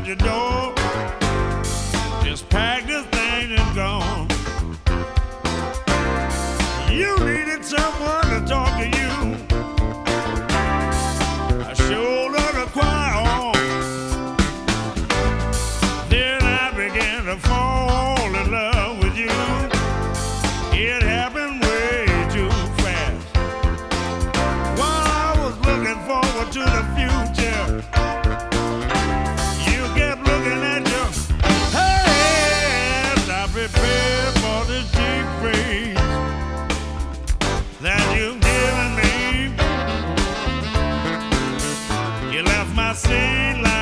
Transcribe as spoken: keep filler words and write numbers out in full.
your door. Just pack this thing and gone. You needed someone to talk to you. I shouldered a choir on. Then I began to fall in love with you. It happened way too fast. While I was looking forward to the future, you kept looking at your past. I prepared for this deep freeze that you've given me. You left my seat like